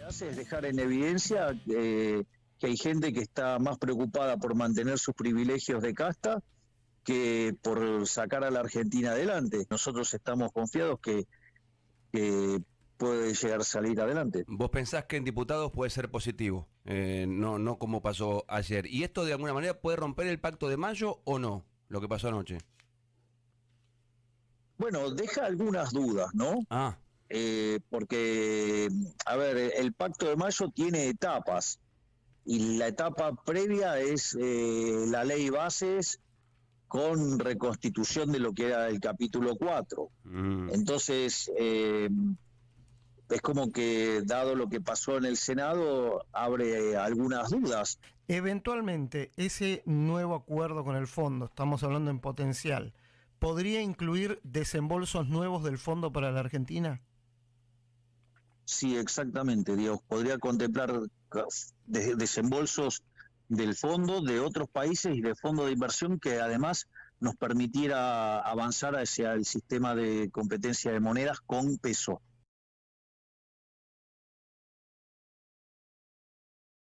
hace es dejar en evidencia que hay gente que está más preocupada por mantener sus privilegios de casta que por sacar a la Argentina adelante. Nosotros estamos confiados que puede llegar a salir adelante. ¿Vos pensás que en diputados puede ser positivo? No como pasó ayer. ¿Y esto de alguna manera puede romper el pacto de mayo o no? Lo que pasó anoche. Bueno, deja algunas dudas, ¿no? Porque, a ver, el pacto de mayo tiene etapas y la etapa previa es la ley bases con reconstitución de lo que era el capítulo 4. Entonces, es como que, dado lo que pasó en el Senado, abre algunas dudas. Eventualmente, ese nuevo acuerdo con el fondo, estamos hablando en potencial, ¿podría incluir desembolsos nuevos del fondo para la Argentina? Sí, exactamente, Dios. Podría contemplar desembolsos del fondo, de otros países y de fondos de inversión que además nos permitiera avanzar hacia el sistema de competencia de monedas con peso.